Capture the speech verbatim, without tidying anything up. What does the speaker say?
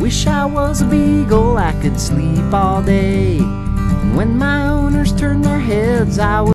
Wish I was a beagle, I could sleep all day. When my owners turned their heads, I would